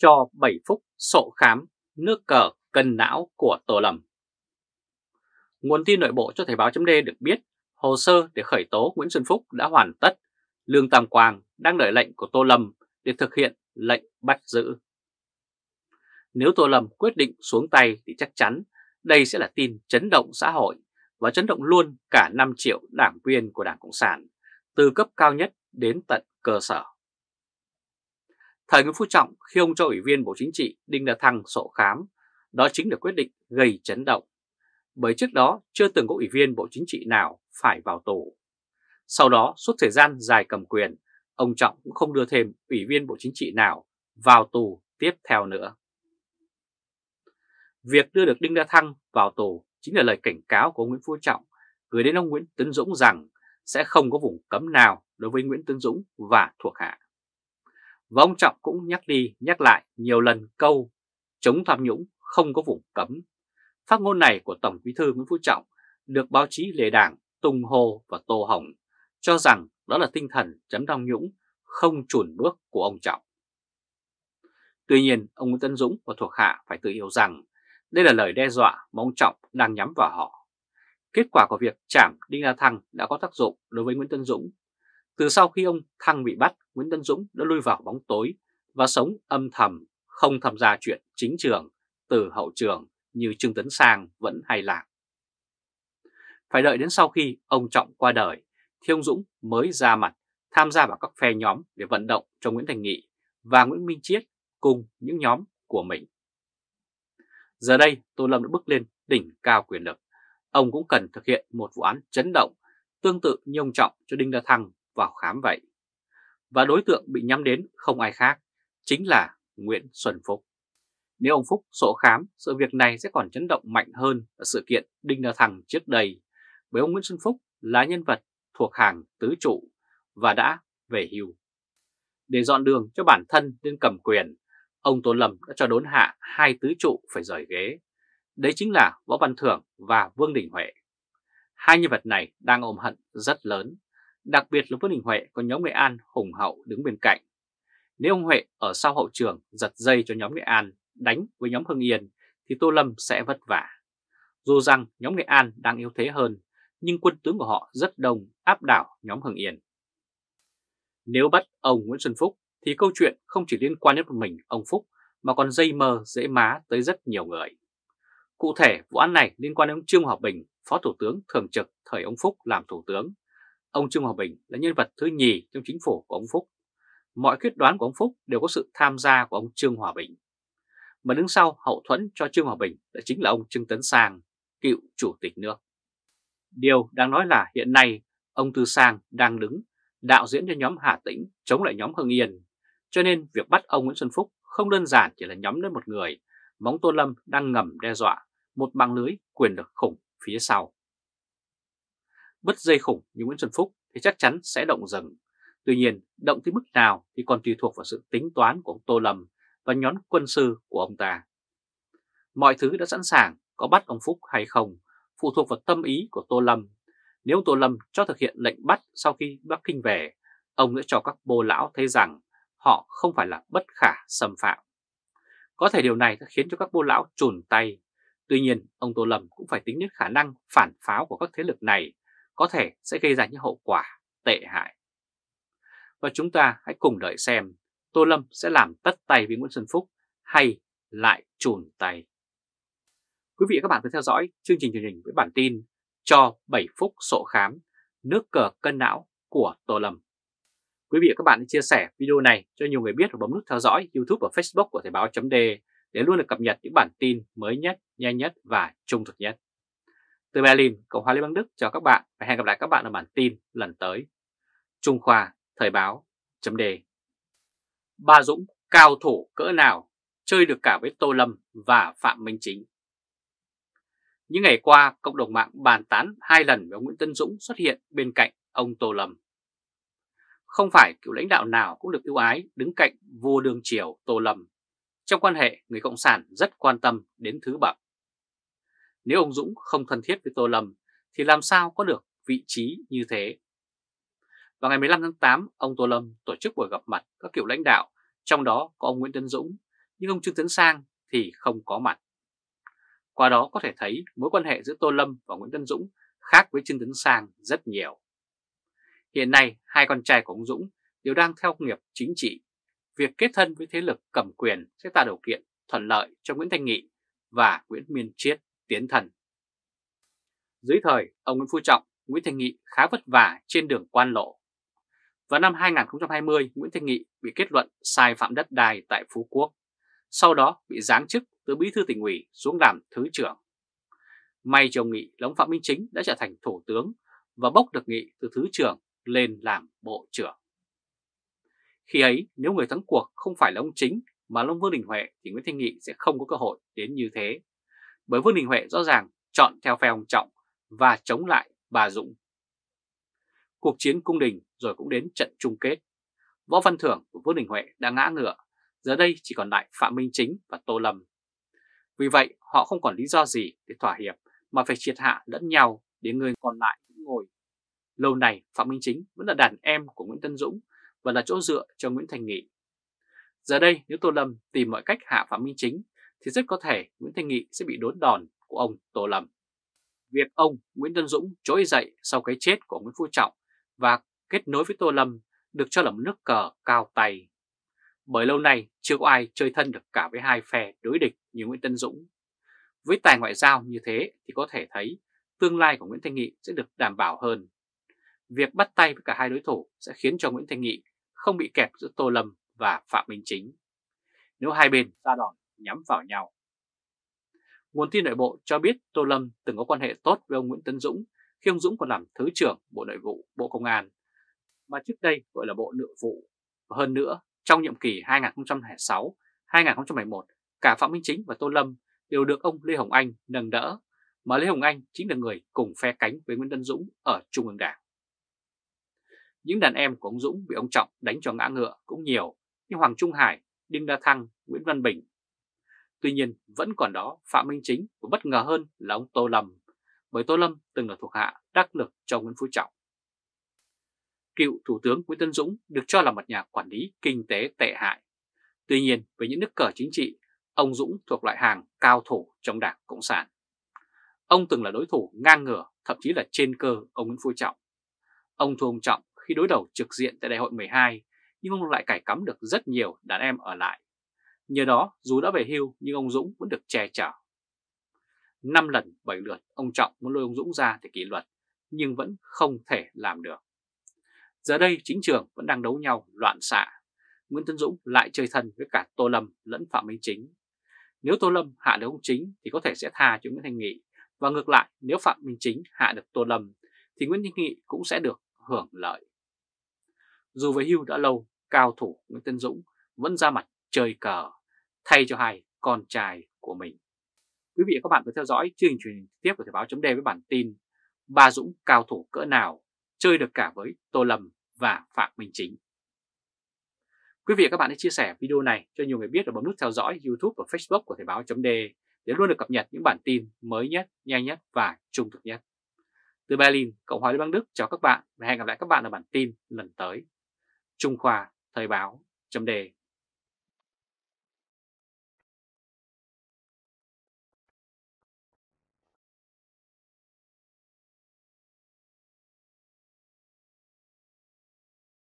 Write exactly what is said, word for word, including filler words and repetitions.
cho bảy phúc sộ khám, nước cờ cân não của Tô Lâm. Nguồn tin nội bộ cho Thời báo chấm D được biết, hồ sơ để khởi tố Nguyễn Xuân Phúc đã hoàn tất. Lương Tam Quang đang đợi lệnh của Tô Lâm để thực hiện lệnh bắt giữ. Nếu Tô Lâm quyết định xuống tay thì chắc chắn đây sẽ là tin chấn động xã hội và chấn động luôn cả năm triệu đảng viên của Đảng Cộng sản, từ cấp cao nhất đến tận cơ sở. Thời Nguyễn Phú Trọng khi ông cho Ủy viên Bộ Chính trị Đinh La Thăng sổ khám, đó chính là quyết định gây chấn động. Bởi trước đó chưa từng có Ủy viên Bộ Chính trị nào phải vào tù. Sau đó suốt thời gian dài cầm quyền, ông Trọng cũng không đưa thêm Ủy viên Bộ Chính trị nào vào tù tiếp theo nữa. Việc đưa được Đinh La Thăng vào tù chính là lời cảnh cáo của ông Nguyễn Phú Trọng gửi đến ông Nguyễn Tấn Dũng rằng sẽ không có vùng cấm nào đối với Nguyễn Tấn Dũng và thuộc hạ. Và ông Trọng cũng nhắc đi nhắc lại nhiều lần câu chống tham nhũng không có vùng cấm. Phát ngôn này của Tổng Bí thư Nguyễn Phú Trọng được báo chí lề đảng tung hô và tô hồng, cho rằng đó là tinh thần chống tham nhũng không chùn bước của ông Trọng. Tuy nhiên, ông Nguyễn Tấn Dũng và thuộc hạ phải tự hiểu rằng đây là lời đe dọa mà ông Trọng đang nhắm vào họ. Kết quả của việc trảm Đinh La Thăng đã có tác dụng đối với Nguyễn Tấn Dũng. Từ sau khi ông Thăng bị bắt, Nguyễn Tấn Dũng đã lui vào bóng tối và sống âm thầm, không tham gia chuyện chính trường từ hậu trường như Trương Tấn Sang vẫn hay làm. Phải đợi đến sau khi ông Trọng qua đời thì ông Dũng mới ra mặt tham gia vào các phe nhóm để vận động cho Nguyễn Thành Nghị và Nguyễn Minh Chiết cùng những nhóm của mình. Giờ đây Tô Lâm đã bước lên đỉnh cao quyền lực. Ông cũng cần thực hiện một vụ án chấn động tương tự như ông Trọng cho Đinh La Thăng vào khám vậy. Và đối tượng bị nhắm đến không ai khác, chính là Nguyễn Xuân Phúc. Nếu ông Phúc sổ khám, sự việc này sẽ còn chấn động mạnh hơn ở sự kiện Đinh La Thăng trước đây, bởi ông Nguyễn Xuân Phúc là nhân vật thuộc hàng tứ trụ và đã về hưu. Để dọn đường cho bản thân lên cầm quyền, ông Tô Lâm đã cho đốn hạ hai tứ trụ phải rời ghế. Đấy chính là Võ Văn Thưởng và Vương Đình Huệ. Hai nhân vật này đang ôm hận rất lớn, đặc biệt là Vương Đình Huệ có nhóm Nghệ An hùng hậu đứng bên cạnh. Nếu ông Huệ ở sau hậu trường giật dây cho nhóm Nghệ An đánh với nhóm Hưng Yên thì Tô Lâm sẽ vất vả. Dù rằng nhóm Nghệ An đang yếu thế hơn, nhưng quân tướng của họ rất đông áp đảo nhóm Hưng Yên. Nếu bắt ông Nguyễn Xuân Phúc thì câu chuyện không chỉ liên quan đến một mình ông Phúc mà còn dây mơ dễ má tới rất nhiều người. Cụ thể, vụ án này liên quan đến ông Trương Hòa Bình, Phó Thủ tướng thường trực thời ông Phúc làm Thủ tướng. Ông Trương Hòa Bình là nhân vật thứ nhì trong chính phủ của ông Phúc. Mọi quyết đoán của ông Phúc đều có sự tham gia của ông Trương Hòa Bình. Mà đứng sau hậu thuẫn cho Trương Hòa Bình đã chính là ông Trương Tấn Sang, cựu chủ tịch nước. Điều đáng nói là hiện nay ông Tư Sang đang đứng đạo diễn cho nhóm Hà Tĩnh chống lại nhóm Hưng Yên. Cho nên việc bắt ông Nguyễn Xuân Phúc không đơn giản chỉ là nhắm đến một người, mà ông Tô Lâm đang ngầm đe dọa một mạng lưới quyền lực khủng phía sau. Bứt dây khủng như Nguyễn Xuân Phúc thì chắc chắn sẽ động rừng. Tuy nhiên, động tới mức nào thì còn tùy thuộc vào sự tính toán của ông Tô Lâm và nhóm quân sư của ông ta. Mọi thứ đã sẵn sàng, có bắt ông Phúc hay không phụ thuộc vào tâm ý của Tô Lâm. Nếu Tô Lâm cho thực hiện lệnh bắt sau khi Bắc Kinh về, ông sẽ cho các bô lão thấy rằng họ không phải là bất khả xâm phạm. Có thể điều này đã khiến cho các bô lão chùn tay. Tuy nhiên, ông Tô Lâm cũng phải tính đến khả năng phản pháo của các thế lực này có thể sẽ gây ra những hậu quả tệ hại. Và chúng ta hãy cùng đợi xem Tô Lâm sẽ làm tất tay với Nguyễn Xuân Phúc hay lại chùn tay. Quý vị và các bạn cứ theo dõi chương trình truyền hình với bản tin cho bảy phúc sổ khám, nước cờ cân não của Tô Lâm. Quý vị và các bạn hãy chia sẻ video này cho nhiều người biết và bấm nút theo dõi YouTube và Facebook của Thời báo chấm D để luôn được cập nhật những bản tin mới nhất, nhanh nhất và trung thực nhất. Từ Berlin, Cộng hòa Liên bang Đức chào các bạn và hẹn gặp lại các bạn ở bản tin lần tới. Trung Khoa, Thời báo chấm D. Ba Dũng cao thủ cỡ nào, chơi được cả với Tô Lâm và Phạm Minh Chính. Những ngày qua, cộng đồng mạng bàn tán hai lần về ông Nguyễn Tấn Dũng xuất hiện bên cạnh ông Tô Lâm. Không phải cựu lãnh đạo nào cũng được ưu ái đứng cạnh vua đương triều Tô Lâm. Trong quan hệ, người Cộng sản rất quan tâm đến thứ bậc. Nếu ông Dũng không thân thiết với Tô Lâm thì làm sao có được vị trí như thế? Vào ngày mười lăm tháng tám, ông Tô Lâm tổ chức buổi gặp mặt các cựu lãnh đạo, trong đó có ông Nguyễn Tấn Dũng, nhưng ông Trương Tấn Sang thì không có mặt. Qua đó có thể thấy mối quan hệ giữa Tô Lâm và Nguyễn Tấn Dũng khác với Trương Tấn Sang rất nhiều. Hiện nay, hai con trai của ông Dũng đều đang theo nghiệp chính trị. Việc kết thân với thế lực cầm quyền sẽ tạo điều kiện thuận lợi cho Nguyễn Thanh Nghị và Nguyễn Minh Triết tiến thân. Dưới thời ông Nguyễn Phú Trọng, Nguyễn Thanh Nghị khá vất vả trên đường quan lộ. Vào năm hai nghìn không trăm hai mươi, Nguyễn Thanh Nghị bị kết luận sai phạm đất đai tại Phú Quốc, sau đó bị giáng chức từ bí thư tỉnh ủy xuống làm thứ trưởng. May cho ông Nghị là ông Phạm Minh Chính đã trở thành thủ tướng và bốc được Nghị từ thứ trưởng lên làm bộ trưởng. Khi ấy, nếu người thắng cuộc không phải là ông Chính mà là ông Vương Đình Huệ thì Nguyễn Thanh Nghị sẽ không có cơ hội đến như thế. Bởi Vương Đình Huệ rõ ràng chọn theo phe ông Trọng và chống lại bà Dũng. Cuộc chiến cung đình rồi cũng đến trận chung kết. Võ Văn Thưởng của Vương Đình Huệ đã ngã ngựa, giờ đây chỉ còn lại Phạm Minh Chính và Tô Lâm. Vì vậy họ không còn lý do gì để thỏa hiệp mà phải triệt hạ lẫn nhau để người còn lại cũng ngồi. Lâu nay Phạm Minh Chính vẫn là đàn em của Nguyễn Tấn Dũng và là chỗ dựa cho Nguyễn Thanh Nghị. Giờ đây nếu Tô Lâm tìm mọi cách hạ Phạm Minh Chính thì rất có thể Nguyễn Thanh Nghị sẽ bị đốn đòn của ông Tô Lâm. Việc ông Nguyễn Tấn Dũng trỗi dậy sau cái chết của Nguyễn Phú Trọng và kết nối với Tô Lâm được cho là một nước cờ cao tay. Bởi lâu nay chưa có ai chơi thân được cả với hai phe đối địch như Nguyễn Tấn Dũng. Với tài ngoại giao như thế thì có thể thấy tương lai của Nguyễn Thanh Nghị sẽ được đảm bảo hơn. Việc bắt tay với cả hai đối thủ sẽ khiến cho Nguyễn Thanh Nghị không bị kẹp giữa Tô Lâm và Phạm Minh Chính nếu hai bên ra đòn nhắm vào nhau. Nguồn tin nội bộ cho biết Tô Lâm từng có quan hệ tốt với ông Nguyễn Tấn Dũng khi ông Dũng còn làm Thứ trưởng Bộ Nội vụ Bộ Công an, mà trước đây gọi là Bộ Nội vụ. Và hơn nữa, trong nhiệm kỳ hai nghìn không trăm lẻ sáu đến hai nghìn không trăm mười một, cả Phạm Minh Chính và Tô Lâm đều được ông Lê Hồng Anh nâng đỡ, mà Lê Hồng Anh chính là người cùng phe cánh với Nguyễn Tấn Dũng ở Trung ương Đảng. Những đàn em của ông Dũng bị ông Trọng đánh cho ngã ngựa cũng nhiều, như Hoàng Trung Hải, Đinh La Thăng, Nguyễn Văn Bình. Tuy nhiên vẫn còn đó Phạm Minh Chính và bất ngờ hơn là ông Tô Lâm, bởi Tô Lâm từng là thuộc hạ đắc lực cho Nguyễn Phú Trọng. Cựu Thủ tướng Nguyễn Tấn Dũng được cho là một nhà quản lý kinh tế tệ hại. Tuy nhiên với những nước cờ chính trị, ông Dũng thuộc loại hàng cao thủ trong Đảng Cộng sản. Ông từng là đối thủ ngang ngửa, thậm chí là trên cơ ông Nguyễn Phú Trọng. Ông thua ông Trọng khi đối đầu trực diện tại Đại hội mười hai, nhưng ông lại cài cắm được rất nhiều đàn em ở lại. Nhờ đó, dù đã về hưu nhưng ông Dũng vẫn được che chở. Năm lần bảy lượt ông Trọng muốn lôi ông Dũng ra để kỷ luật, nhưng vẫn không thể làm được. Giờ đây chính trường vẫn đang đấu nhau loạn xạ. Nguyễn Tấn Dũng lại chơi thân với cả Tô Lâm lẫn Phạm Minh Chính. Nếu Tô Lâm hạ được ông Chính thì có thể sẽ tha cho Nguyễn Thanh Nghị, và ngược lại nếu Phạm Minh Chính hạ được Tô Lâm thì Nguyễn Thanh Nghị cũng sẽ được hưởng lợi. Dù về hưu đã lâu, cao thủ Nguyễn Tấn Dũng vẫn ra mặt chơi cờ thay cho hai con trai của mình. Quý vị và các bạn vừa theo dõi chương trình truyền hình trực tiếp của Thời báo chấm de với bản tin Ba Dũng cao thủ cỡ nào chơi được cả với Tô Lâm và Phạm Minh Chính. Quý vị và các bạn hãy chia sẻ video này cho nhiều người biết và bấm nút theo dõi YouTube và Facebook của Thời báo chấm de để luôn được cập nhật những bản tin mới nhất, nhanh nhất và trung thực nhất. Từ Berlin, Cộng hòa Liên bang Đức chào các bạn và hẹn gặp lại các bạn ở bản tin lần tới. Trung Khoa Thời báo chấm de.